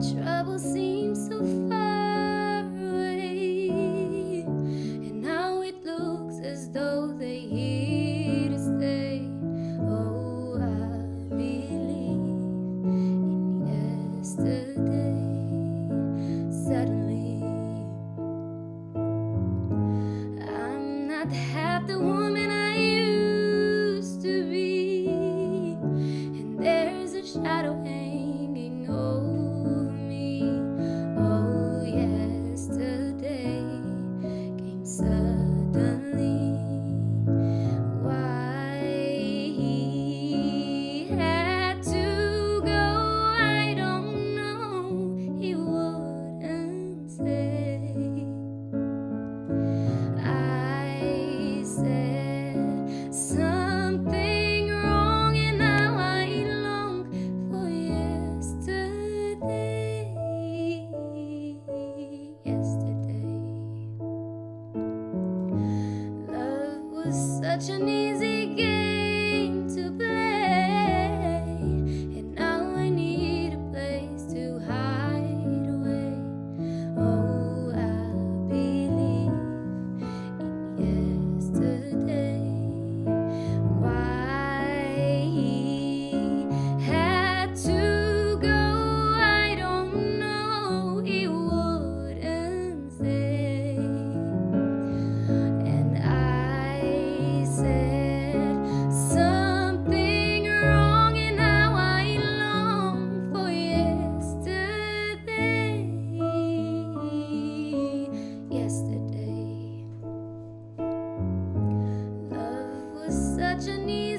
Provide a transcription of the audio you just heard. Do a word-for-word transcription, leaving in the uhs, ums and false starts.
trouble seems so far away, and now it looks as though they're here to stay. Oh, I believe in yesterday. Suddenly, I'm not half the woman I used to be, and there's a shadow hanging over me. Oh, yesterday came suddenly. Why he had to go, I don't know. He wouldn't say. I said something wrong, and now I long for yesterday. Yesterday, love was such an easy game to play, and now I need a place to hide away. Oh, I believe in yesterday. Why he had to go, I don't know. He wouldn't say. And I said something wrong, and now I long for yesterday. Yesterday, love was such an easy